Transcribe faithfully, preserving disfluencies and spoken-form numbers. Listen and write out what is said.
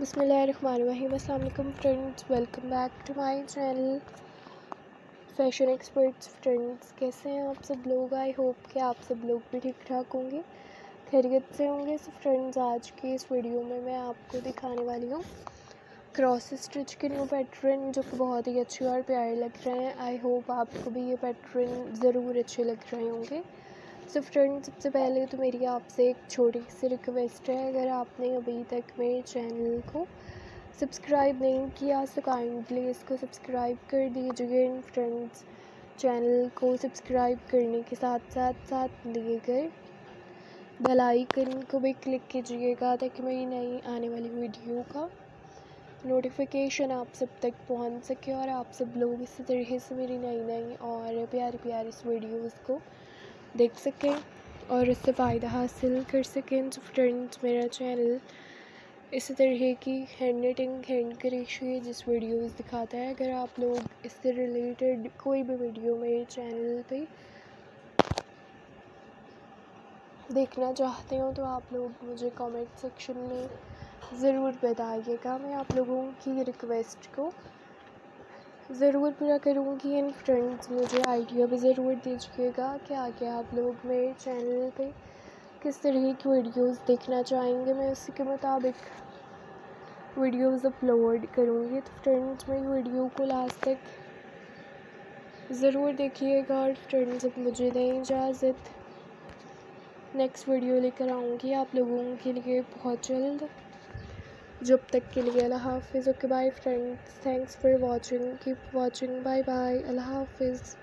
बिस्मिल्लाहिर्रहमानिर्रहीम। अस्सलाम वालेकुम friends, welcome back to my channel fashion experts. Friends, कैसे हैं आप सब लोग? आई होप कि आप सब लोग भी ठीक ठाक होंगे, खैरियत से होंगे। सो फ्रेंड्स, आज की इस वीडियो में मैं आपको दिखाने वाली हूँ क्रॉस स्टिच के न्यू पैटर्न, जो कि बहुत ही अच्छे और प्यारे लग रहे हैं। आई होप आपको भी ये पैटर्न ज़रूर अच्छे लग रहे होंगे। सो फ्रेंड्स, सबसे पहले तो मेरी आपसे एक छोटी सी रिक्वेस्ट है, अगर आपने अभी तक मेरे चैनल को सब्सक्राइब नहीं किया तो काइंडली इसको सब्सक्राइब कर दीजिए। फ्रेंड्स, चैनल को सब्सक्राइब करने के साथ साथ साथ दिए गए बेल आइकन को भी क्लिक कीजिएगा, ताकि मेरी नई आने वाली वीडियो का नोटिफिकेशन आप सब तक पहुंच सके और आप सब लोग इसी तरह से मेरी नई नई और प्यारी प्यारी इस वीडियोज़ को देख सकें और इससे फ़ायदा हासिल कर सकें। तो फ्रेंड्स, मेरा चैनल इसी तरह की हैंड निटिंग, हैंड क्रोशे जिस वीडियोस दिखाता है। अगर आप लोग इससे रिलेटेड कोई भी वीडियो मेरे चैनल पे देखना चाहते हो तो आप लोग मुझे कमेंट सेक्शन में ज़रूर बताइएगा। मैं आप लोगों की रिक्वेस्ट को ज़रूर पूरा करूँगी। एंड फ्रेंड्स, मुझे आइडिया भी ज़रूर दीजिएगा कि आगे आप लोग मेरे चैनल पे किस तरह की वीडियोस देखना चाहेंगे। मैं उसी के मुताबिक वीडियोस अपलोड करूँगी। तो फ्रेंड्स, मेरी वीडियो को लास्ट तक ज़रूर देखिएगा। और फ्रेंड्स, अब मुझे दें इजाज़त, नेक्स्ट वीडियो लेकर आऊँगी आप लोगों के लिए बहुत जल्द। जब तक के लिए अल्लाह हाफिज़। Okay bye friends, thanks for watching, keep watching, bye bye, अल्लाह हाफिज़।